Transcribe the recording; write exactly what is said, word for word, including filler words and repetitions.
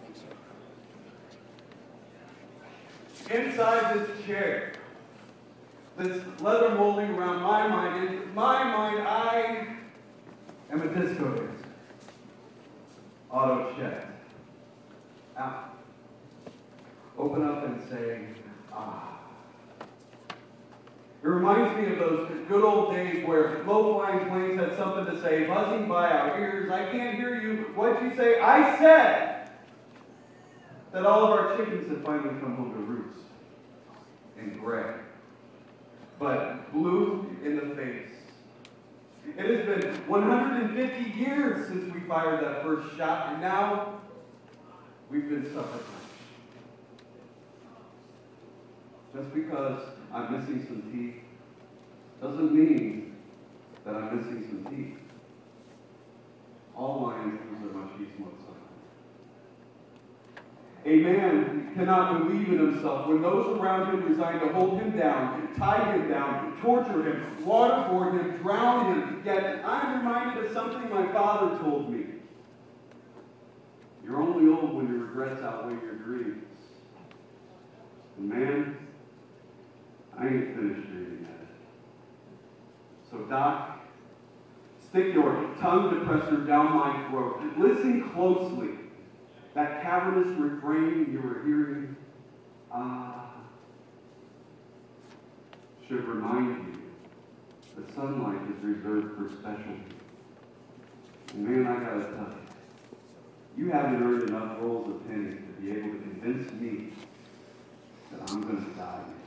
Inside this chair, this leather molding around my mind, in my mind, I am a disco dancer. Auto check. Out. Open up and say, ah. It reminds me of those good old days where low-flying planes had something to say, buzzing by our ears. I can't hear you. What'd you say? I said that all of our chickens had finally come home to roost. And gray. But blue in the face. It has been one hundred fifty years since we fired that first shot, and now we've been suffocated. Just because I'm missing some teeth doesn't mean that I'm missing some teeth. All lions are much each more suffering. A man cannot believe in himself when those around him resign to hold him down, tie him down, torture him, waterboard him, drown him. Yet I'm reminded of something my father told me. You're only old when your regrets outweigh your dreams. And man, I ain't finished dreaming yet. So Doc, stick your tongue depressor down my throat. Listen closely. That cavernous refrain you were hearing, ah, should remind you that sunlight is reserved for special people. And man, I gotta tell you, you haven't earned enough rolls of pennies to be able to convince me that I'm gonna die.